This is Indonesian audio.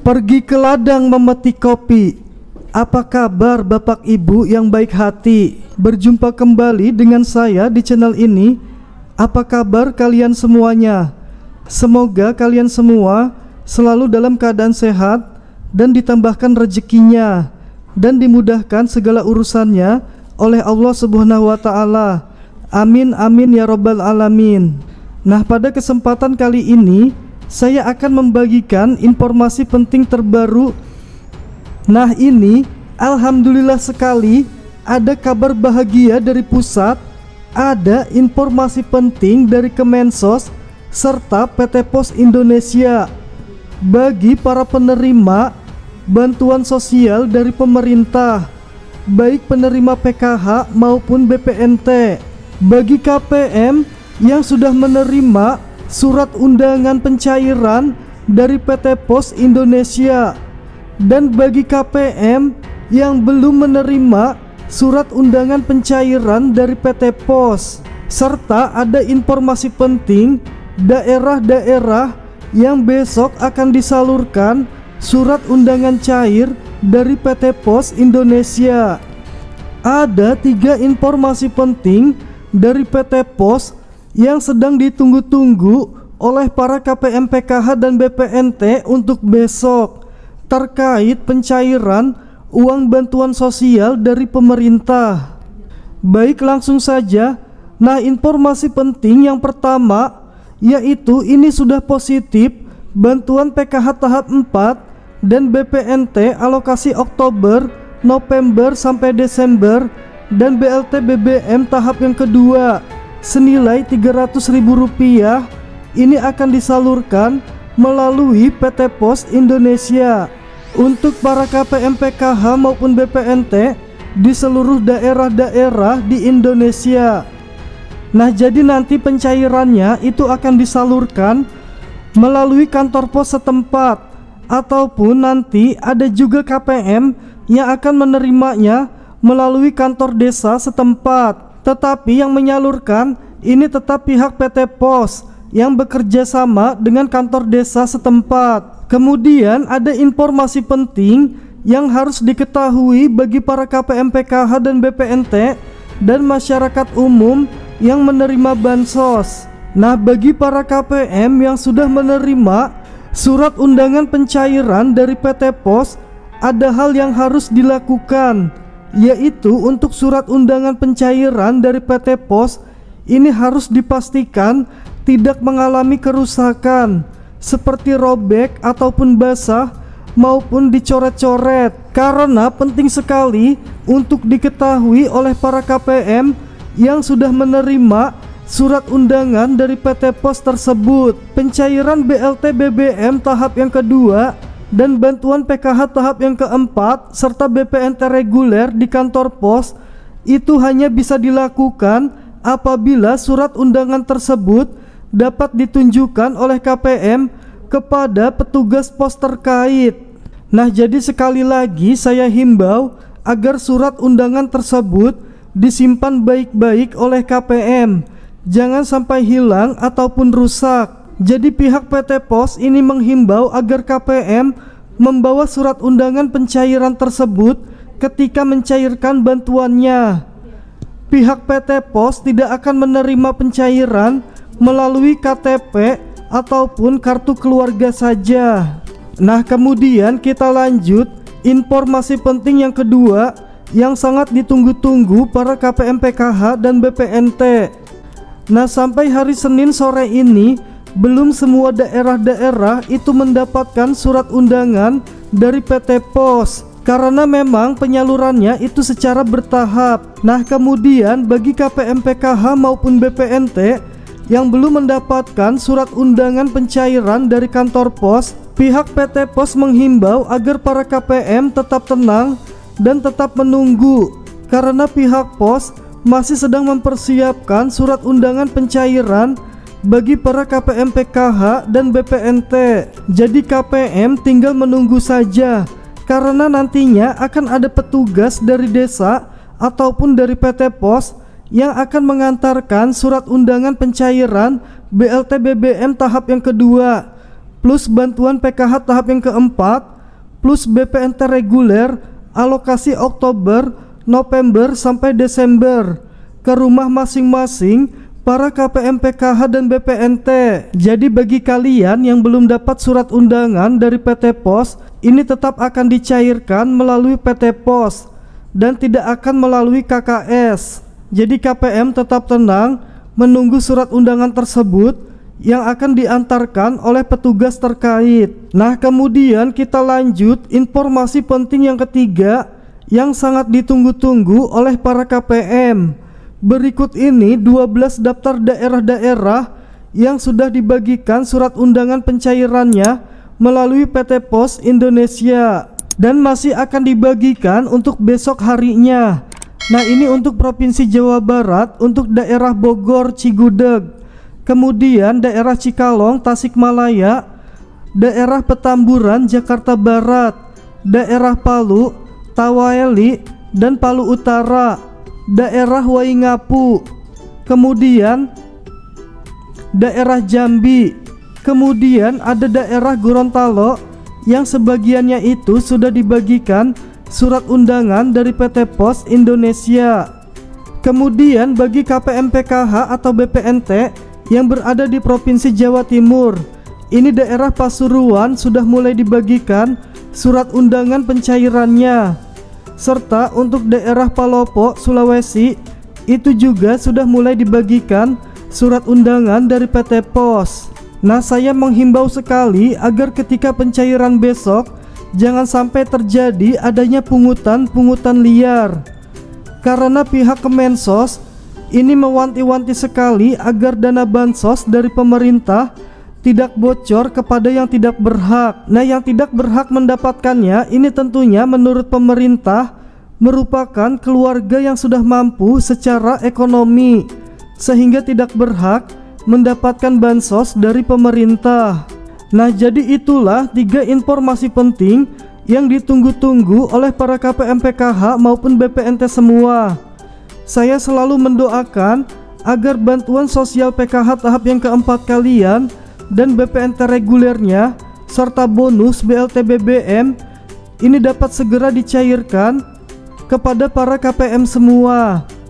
Pergi ke ladang memetik kopi. Apa kabar Bapak Ibu yang baik hati? Berjumpa kembali dengan saya di channel ini. Apa kabar kalian semuanya? Semoga kalian semua selalu dalam keadaan sehat dan ditambahkan rezekinya dan dimudahkan segala urusannya oleh Allah Subhanahu wa taala. Amin amin ya rabbal alamin. Nah, pada kesempatan kali ini saya akan membagikan informasi penting terbaru. Nah, ini alhamdulillah sekali ada kabar bahagia dari pusat, ada informasi penting dari Kemensos serta PT Pos Indonesia bagi para penerima bantuan sosial dari pemerintah, baik penerima PKH maupun BPNT. Bagi KPM yang sudah menerima surat undangan pencairan dari PT Pos Indonesia, dan bagi KPM yang belum menerima surat undangan pencairan dari PT Pos, serta ada informasi penting daerah-daerah yang besok akan disalurkan surat undangan cair dari PT Pos Indonesia. Ada 3 informasi penting dari PT Pos yang sedang ditunggu-tunggu oleh para KPM PKH dan BPNT untuk besok terkait pencairan uang bantuan sosial dari pemerintah. Baik, langsung saja. Nah, informasi penting yang pertama yaitu ini sudah positif bantuan PKH tahap 4 dan BPNT alokasi Oktober, November sampai Desember, dan BLT BBM tahap yang kedua senilai Rp300.000 ini akan disalurkan melalui PT Pos Indonesia untuk para KPM PKH maupun BPNT di seluruh daerah-daerah di Indonesia. Nah, jadi nanti pencairannya itu akan disalurkan melalui kantor pos setempat, ataupun nanti ada juga KPM yang akan menerimanya melalui kantor desa setempat. Tetapi yang menyalurkan ini tetap pihak PT Pos yang bekerja sama dengan kantor desa setempat. Kemudian ada informasi penting yang harus diketahui bagi para KPM PKH dan BPNT dan masyarakat umum yang menerima bansos. Nah, bagi para KPM yang sudah menerima surat undangan pencairan dari PT Pos, ada hal yang harus dilakukan, yaitu untuk surat undangan pencairan dari PT Pos ini harus dipastikan tidak mengalami kerusakan seperti robek ataupun basah maupun dicoret-coret, karena penting sekali untuk diketahui oleh para KPM yang sudah menerima surat undangan dari PT Pos tersebut. Pencairan BLT BBM tahap yang kedua dan bantuan PKH tahap yang keempat serta BPNT reguler di kantor pos itu hanya bisa dilakukan apabila surat undangan tersebut dapat ditunjukkan oleh KPM kepada petugas pos terkait. Nah, jadi sekali lagi saya himbau agar surat undangan tersebut disimpan baik-baik oleh KPM, jangan sampai hilang ataupun rusak. Jadi pihak PT Pos ini menghimbau agar KPM membawa surat undangan pencairan tersebut ketika mencairkan bantuannya. Pihak PT Pos tidak akan menerima pencairan melalui KTP ataupun kartu keluarga saja. Nah, kemudian kita lanjut informasi penting yang kedua yang sangat ditunggu-tunggu para KPM PKH dan BPNT. Nah, sampai hari Senin sore ini belum semua daerah-daerah itu mendapatkan surat undangan dari PT Pos, karena memang penyalurannya itu secara bertahap. Nah, kemudian bagi KPM PKH maupun BPNT yang belum mendapatkan surat undangan pencairan dari kantor pos, pihak PT Pos menghimbau agar para KPM tetap tenang dan tetap menunggu, karena pihak pos masih sedang mempersiapkan surat undangan pencairan bagi para KPM PKH dan BPNT. Jadi KPM tinggal menunggu saja, karena nantinya akan ada petugas dari desa ataupun dari PT Pos yang akan mengantarkan surat undangan pencairan BLT BBM tahap yang kedua plus bantuan PKH tahap yang keempat, plus BPNT reguler alokasi Oktober, November sampai Desember ke rumah masing-masing para KPM PKH dan BPNT. Jadi bagi kalian yang belum dapat surat undangan dari PT Pos, ini tetap akan dicairkan melalui PT Pos dan tidak akan melalui KKS. Jadi KPM tetap tenang menunggu surat undangan tersebut yang akan diantarkan oleh petugas terkait. Nah, kemudian kita lanjut informasi penting yang ketiga yang sangat ditunggu-tunggu oleh para KPM. Berikut ini 12 daftar daerah-daerah yang sudah dibagikan surat undangan pencairannya melalui PT Pos Indonesia dan masih akan dibagikan untuk besok harinya. Nah, ini untuk Provinsi Jawa Barat, untuk daerah Bogor, Cigudeg, kemudian daerah Cikalong, Tasikmalaya, daerah Petamburan, Jakarta Barat, daerah Palu, Tawaeli, dan Palu Utara, daerah Waingapu, kemudian daerah Jambi, kemudian ada daerah Gorontalo yang sebagiannya itu sudah dibagikan surat undangan dari PT Pos Indonesia. Kemudian bagi KPM PKH atau BPNT yang berada di Provinsi Jawa Timur, ini daerah Pasuruan sudah mulai dibagikan surat undangan pencairannya. Serta untuk daerah Palopo, Sulawesi, itu juga sudah mulai dibagikan surat undangan dari PT Pos. Nah, saya menghimbau sekali agar ketika pencairan besok jangan sampai terjadi adanya pungutan liar. Karena pihak Kemensos ini mewanti-wanti sekali agar dana bansos dari pemerintah tidak bocor kepada yang tidak berhak. Nah, yang tidak berhak mendapatkannya ini tentunya menurut pemerintah merupakan keluarga yang sudah mampu secara ekonomi sehingga tidak berhak mendapatkan bansos dari pemerintah. Nah, jadi itulah 3 informasi penting yang ditunggu-tunggu oleh para KPM PKH maupun BPNT semua. Saya selalu mendoakan agar bantuan sosial PKH tahap yang keempat kalian dan BPNT regulernya serta bonus BLT BBM ini dapat segera dicairkan kepada para KPM semua.